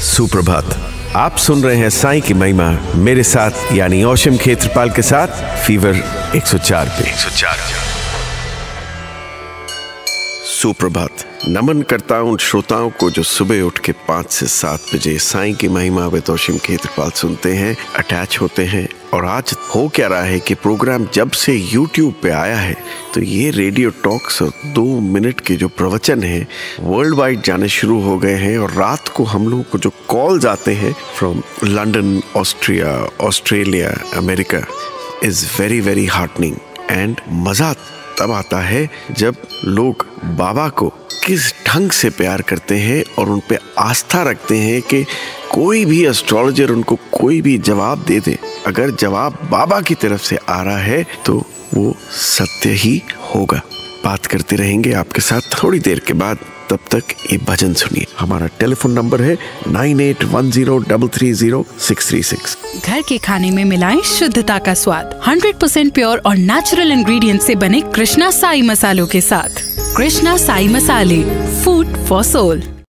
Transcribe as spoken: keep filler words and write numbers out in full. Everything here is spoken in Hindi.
सुप्रभात। आप सुन रहे हैं साईं की महिमा मेरे साथ यानी औशम खेत्रपाल के साथ फीवर एक सौ चार पे। एक सौ चार सुप्रभात। नमन करता हूं उन श्रोताओं को जो सुबह उठ के पाँच से सात बजे साईं की महिमा विद औशम खेत्रपाल सुनते हैं, अटैच होते हैं। और आज हो क्या रहा है कि प्रोग्राम जब से यूट्यूब पे आया है तो ये रेडियो टॉक्स और दो मिनट के जो प्रवचन हैं वर्ल्ड वाइड जाने शुरू हो गए हैं। और रात को हम लोगों को जो कॉल्स आते हैं from London, Austria, Australia, America is very very heartening. And मजा तब आता है जब लोग बाबा को किस ढंग से प्यार करते हैं और उन पे आस्था रखते हैं कि कोई भी एस्ट्रोलॉजर उनको कोई भी जवाब दे दे, अगर जवाब बाबा की तरफ से आ रहा है तो वो सत्य ही होगा। बात करते रहेंगे आपके साथ थोड़ी देर के बाद, तब तक ये भजन सुनिए। हमारा टेलीफोन नंबर है nine eight one zero three three zero six three six. घर के खाने में मिलाएं शुद्धता का स्वाद हंड्रेड परसेंट प्योर और नेचुरल इंग्रेडिएंट से बने कृष्णा साई मसालों के साथ। कृष्णा साई मसाले, फूड फॉर सोल।